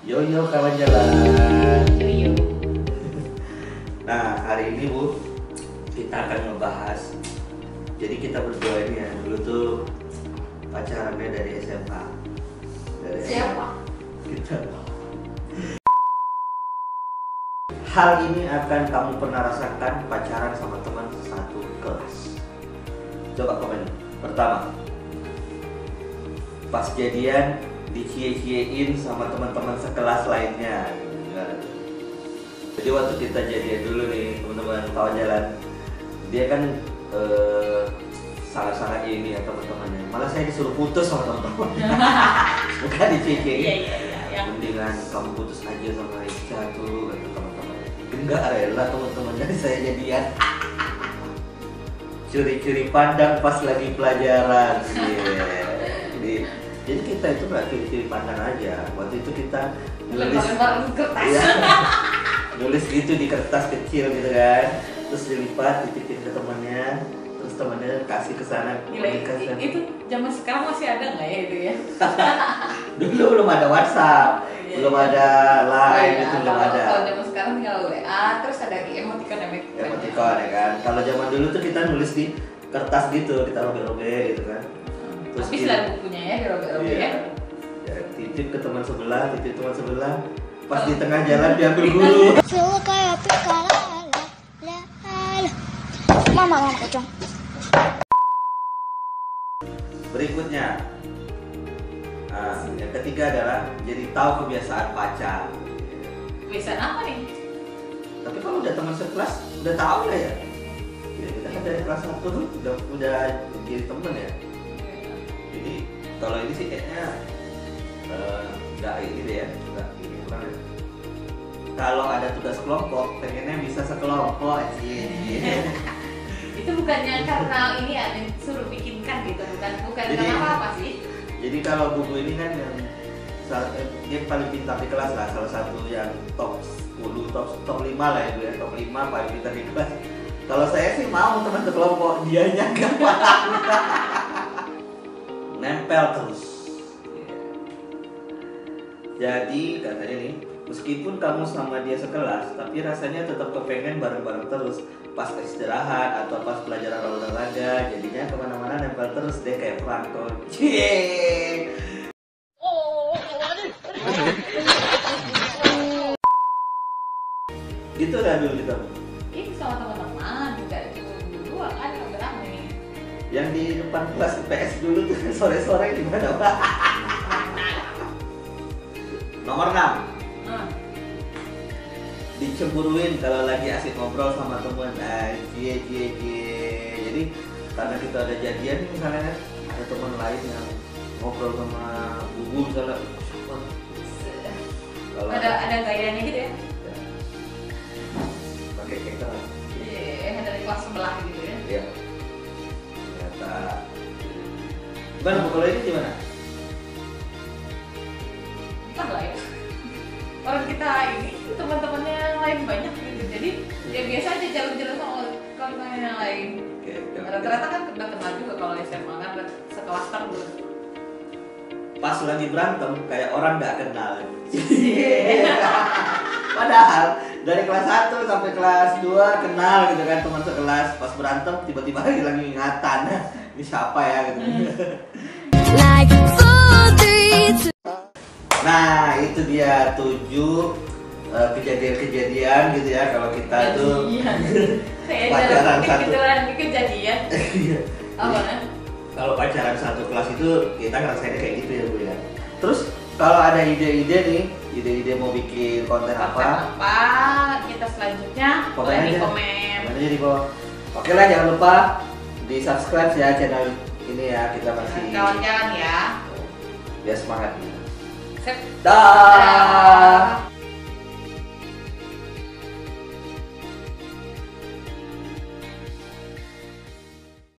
Yo yo kawan jalan. Yo. Nah hari ini Bu, kita akan ngebahas. Jadi kita berdua ini ya dulu tuh pacarannya dari SMA. Siapa? Kita. Hal ini akan kamu pernah rasakan pacaran sama teman satu kelas. Coba komen. Pertama, pas jadian dicie-ciein sama teman-teman sekelas lainnya. Jadi waktu kita jadian dulu nih teman-teman kawan jalan, dia kan sangat-sangat ini ya teman-temannya. Malah saya disuruh putus sama teman-teman. Bukan dicie-ciein. Iya. Mendingan kamu putus aja sama Ica tuh kata teman-teman. Enggak rela teman-teman dari saya jadian. Curi-curi pandang pas lagi pelajaran. Jadi kita itu nggak curi-curi pandang aja. Waktu itu kita nulis kertas. Ya, nulis gitu di kertas kecil gitu kan. Terus dilipat, dititipin ke temannya. Terus temannya kasih ke sana. Itu zaman sekarang masih ada nggak ya itu ya? Dulu belum ada WhatsApp, belum ada Line, itu belum ada. Kalau zaman sekarang tinggal WA, terus ada emoticon Ya kan. Kalau zaman dulu tuh kita nulis di kertas gitu, kita robek-robek gitu kan. Terus tapi selain bukunya ya dirobek-robek ya. Ya, titip ke teman sebelah, titip teman sebelah. Pas di tengah jalan diambil guru. Mama pocong. Berikutnya, nah, yang ketiga adalah jadi tahu kebiasaan pacar. Kebiasaan apa nih? Tapi kalau udah teman sekelas, udah tahu lah ya. Ya kita kan dari kelas 1 tuh udah jadi temen ya. Jadi kalau ini sih kayaknya nggak ini deh ya, nggak ini kurang ya. Kalau ada tugas kelompok, pengennya bisa sekelompok aja. Itu bukannya karena ini ya suruh bikinkan gitu, bukan Jadi, karena apa sih? Jadi kalau buku ini kan yang dia paling pintar di kelas lah, salah satu yang top 10, top 5 lah ya, top 5 paling pintar di kelas. Kalau saya sih mau teman sekelompok, dianya nggak paham. Nempel terus. Jadi katanya nih, meskipun kamu sama dia sekelas, tapi rasanya tetap kepengen bareng-bareng terus. Pas istirahat atau pas pelajaran olahraga, jadinya kemana-mana nempel terus deh kayak plankton. Cie. Gitu lah dulu kita. Ini sama teman-teman juga dulu kan rame-rame. Yang di depan kelas PS dulu tuh sore-sore gimana Pak? Nomor 6. Dicemburuin kalau lagi asik ngobrol sama teman. Cie. Jadi karena kita ada jadian nih, misalnya ada teman lain yang ngobrol sama Bubu misalnya, kalau Ada gayanya gitu ya? pakai keker. Iya, dari kelas sebelah gitu ya. Iya. Ternyata. Gimana Bu, kalau ini gimana? Entah lah ya. Orang kita ini teman-temannya yang lain banyak gitu, jadi ya biasa aja jalan-jalan sama kawan-kawan yang lain. Oke. Rata-rata kan udah kenal juga kalau SMA kan sekelas terus. Pas lagi berantem kayak orang nggak kenal. Padahal dari kelas 1 sampai kelas 2 kenal gitu kan, teman sekelas. Pas berantem tiba-tiba hilang ingatan. Ini siapa ya gitu. Nah itu dia 7 kejadian-kejadian gitu ya kalau kita tuh pacaran satu. Kejadian. Apa nih? Kalau pacaran satu kelas itu kita ngerasainnya kayak gitu ya Bu ya. Terus kalau ada ide-ide nih, ide-ide mau bikin konten apa kita selanjutnya Komen boleh di aja. komen. Komen aja di bawah. Oke lah, jangan lupa di subscribe ya channel ini ya, kita masih Kawan-kawan ya. biar semangat. Sip. Dah.